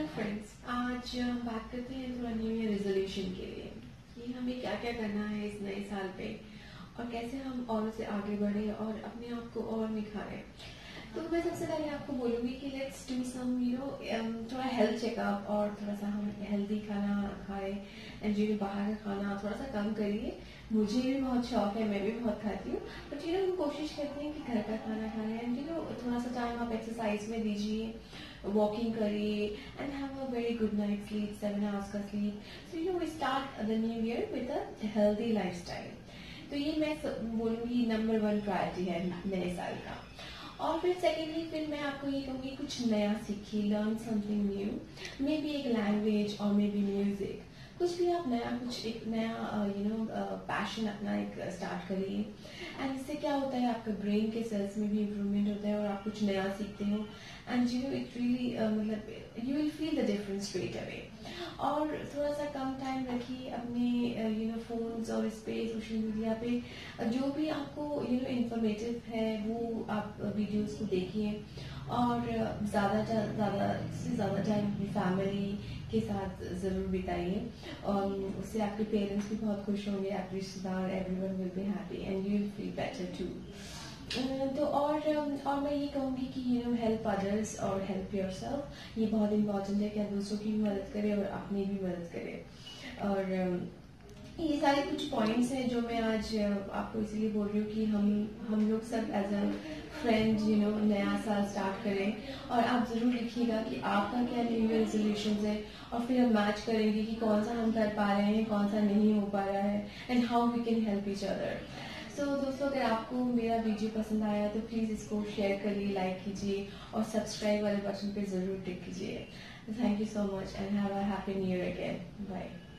Hello friends, आज हम बात करते हैं थोड़ा न्यू ईयर रेजोल्यूशन के लिए कि हमें क्या क्या करना है इस नए साल पे और कैसे हम औरों से आगे बढ़े और अपने आप को और निखारें। तो मैं सबसे पहले आपको बोलूँगी कि लेट्स डू सम थोड़ा हेल्थ चेकअप और थोड़ा सा हम हेल्दी खाना खाएं एंड बाहर का खाना थोड़ा सा कम करिए। मुझे भी बहुत शौक है, मैं भी बहुत खाती हूँ, बट हम कोशिश करते हैं कि घर का खाना खाएं एंड थोड़ा सा टाइम आप एक्सरसाइज में दीजिए, वॉकिंग करिए and have a very good night sleep, 7 hours का sleep. So we start the new year with a healthy lifestyle. तो ये मैं बोलूँगी नंबर 1 प्रायोरिटी है नए साल का। और फिर सेकेंडली फिर मैं आपको ये कहूँगी कुछ नया सीखिए, learn something new, may be एक लैंग्वेज और मे बी म्यूजिक, कुछ भी आप नया, कुछ एक नया पैशन अपना एक स्टार्ट करिए। एंड इससे क्या होता है, आपका ब्रेन के सेल्स में भी इम्प्रूवमेंट होता है और आप कुछ नया सीखते हो एंड इट रियली मतलब you will feel the difference straight away. और थोड़ा सा कम टाइम रखिए अपने फोन्स और इस पे सोशल मीडिया पे जो भी आपको इंफॉर्मेटिव है वो आप वीडियोस को देखिए और ज़्यादा से ज़्यादा टाइम अपनी फैमिली के साथ ज़रूर बिताइए और उससे आपके पेरेंट्स भी बहुत खुश होंगे, आपके रिश्तेदार, everyone will be happy and you will feel better too. तो और मैं ये कहूँगी कि हेल्प अदर्स और हेल्प योरसेल्फ, ये बहुत इंपॉर्टेंट है कि आप दूसरों की भी मदद करें और अपनी भी मदद करें। और ये सारे कुछ पॉइंट्स हैं जो मैं आज आपको इसीलिए बोल रही हूँ कि हम लोग सब एज अ फ्रेंड नया साल स्टार्ट करें और आप जरूर लिखिएगा कि आपका क्या न्यू ईयर रेजोल्यूशन है और फिर हम मैच करेंगे कि कौन सा हम कर पा रहे हैं, कौन सा नहीं हो पा रहा है and how we can help each other. So दोस्तों, अगर आपको मेरा वीडियो पसंद आया तो प्लीज़ इसको शेयर करिए, लाइक कीजिए और सब्सक्राइब वाले बटन पे ज़रूर टिक कीजिए। Thank you so much and have a happy new year again. Bye.